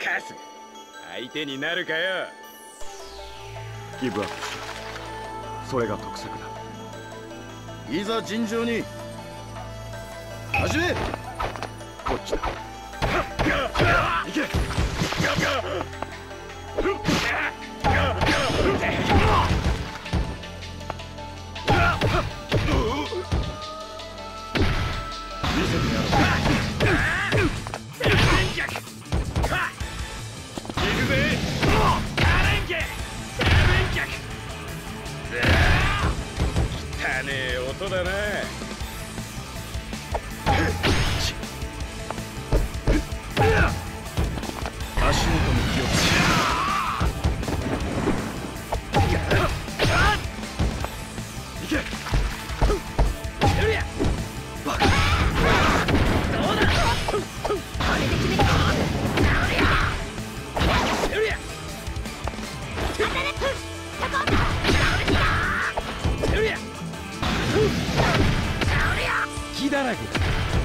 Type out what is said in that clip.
カス相手になるかよ。 ギブアップしろ。それが得策だ。 いざ尋常に始め。 こっちだ。行け。見せてやろう。 行くぜ。汚ねえ音だな。 足元に気をつけ。行け。バカ。 どうだ。これで決めた。 木だらけだ。